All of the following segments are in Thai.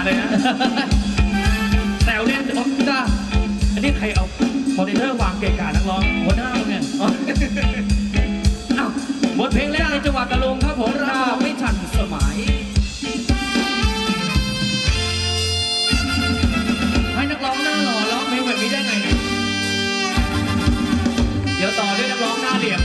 เลยนะแซวเล่นอ๋อจ้าอันนี้ใครเอาคอมพิวเตอร์วางเกะกะนักร้องหัวหน้าเนี่ยอ้าวบทเพลงแรกในจังหวัดตะลุงครับผมเราไม่ทันสมัยให้นักร้องหน้าหล่อร้องเพลงแบบนี้ได้ไงเนี่ยเดี๋ยวต่อด้วยนักร้องหน้าเหลี่ยม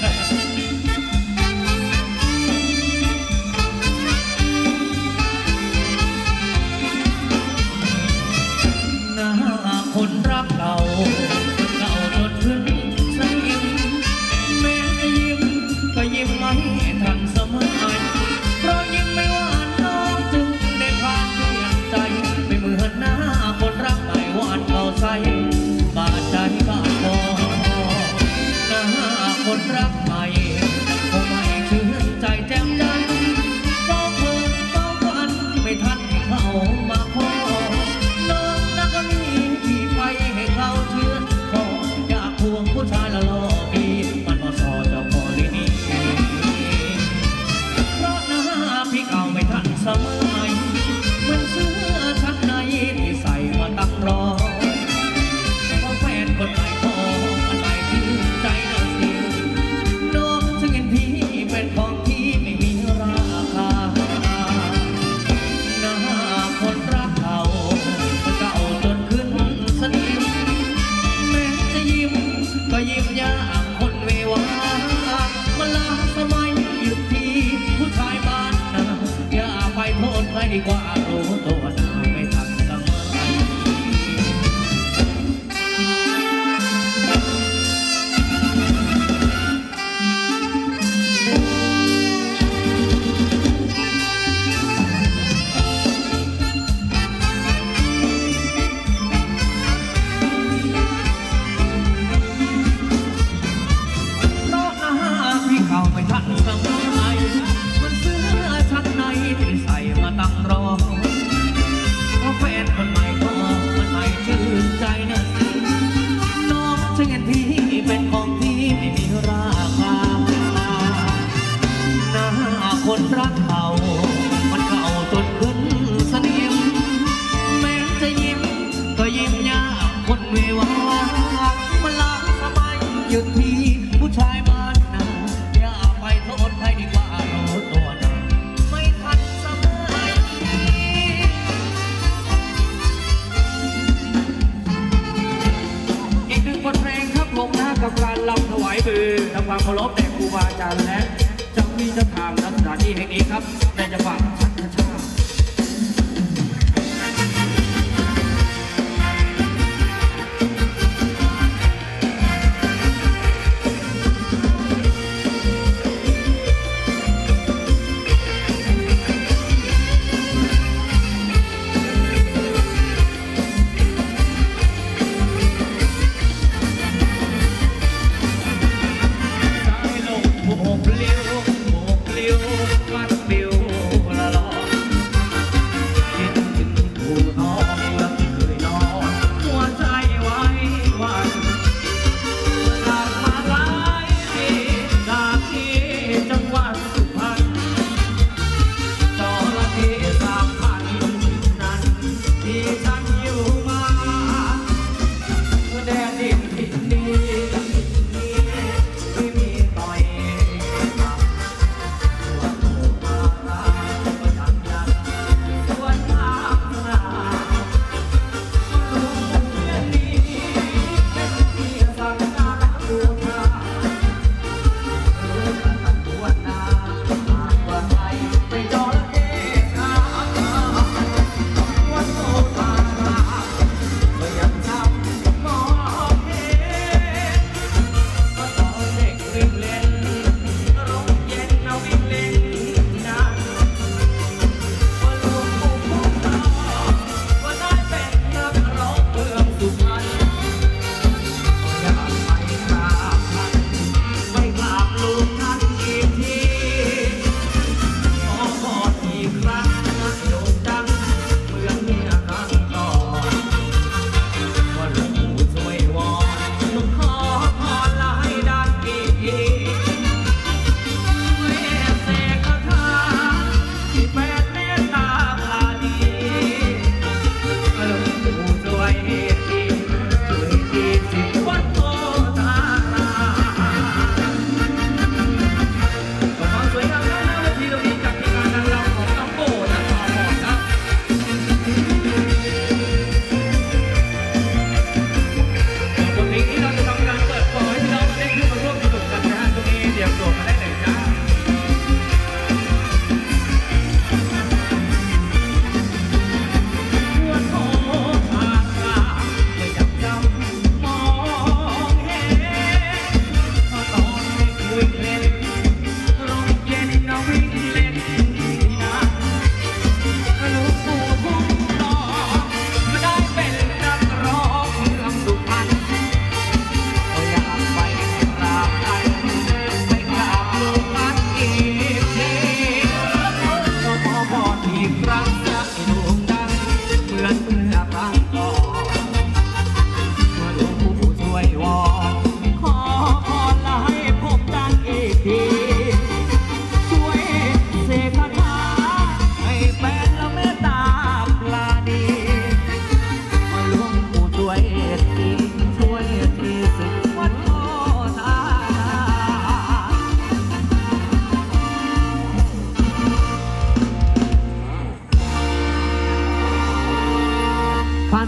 หน้าคนรักเก่าเก่าจนขึ้นสยิ้มแม้จะยิ้มก็ยิ้มไม่ทันสมัยเพราะยิ้มไม่หวานน้องจึงได้พาเปลี่ยนใจไม่เหมือนหน้าคนรักใหม่หวานเก่าใสบาดใจบาดคอหน้าคนรักใหม่คงไม่ชื่นใจแจ่มจันทร์เฝ้าเพิ่มเฝ้าวันไม่ทันเขามาขอน้องนักนี้ที่ไปให้เขาเชื่อขออยากควงผู้ชายละล่อปีมันมาสอเจ้าพอลีนี่เพราะหน้าพี่เก่าไม่ทันสมัยเหมือนเสื้อชั้นในที่ใส่มาตั้งรอเพราะแฟนคนใหม่ขอมันไม่ชื่นใจนะสิน้องจึงเห็นพี่เป็นของที่ไม่มีราคาหน้าคนรักเก่ามันเก่าจนขึ้นสนิมแม้จะยิ้มก็ยิ้มยากคนเววามันลาสมัยอยู่ที่ผู้ชายบ้านนาอย่าไปโทษใครดีกว่ารู้ตัวหน้าไม่ทันสมัยพี่เก่าไม่ทันสมัยมันเสื้อชั้นในที่ใส่มาตั้งรอเพราะแฟนคนใหม่ก็มันไม่ชื่นใจนะสิน้องจึงเห็นพี่เป็นของที่ไม่มีราคาหน้าคนรักเขามันเก่าจนขึ้นสนิมแม้จะยิ้มก็ยิ้มยากคนเววามันล้าสมัยหยุดที่ผู้ชายบ้านนาอย่าไปโทษใครดีกว่ารู้ตัวนะไม่ทันสมัยอีกหนึ่งบทเพลงครับผมนะกับการรำถวายมือทำความเคารพแด่ครูบาอาจารย์และเจ้าที่เจ้าทางณสถานที่แห่งนี้ครับในจังหวัดชัชชามัดเดียวละ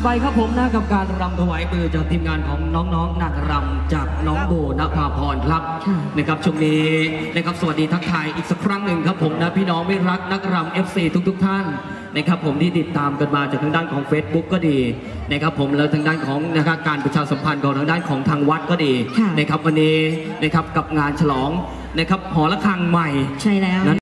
ไปครับผมนะกับการรำถวายมือจากทีมงานของน้องๆนางรำจากน้องโบนภาพรครับนะครับช่วงนี้นะครับสวัสดีทักทายอีกสักครั้งหนึ่งครับผมนะพี่น้องไม่รักนักรำ FC ทุกท่านนะครับผมที่ติดตามกันมาจากทางด้านของ Facebook ก็ดีนะครับผมแล้วทางด้านของนะครับการประชาสัมพันธ์ของทางด้านของทางวัดก็ดีนะครับวันนี้นะครับกับงานฉลองนะครับหอระฆังใหม่ใช่แล้ว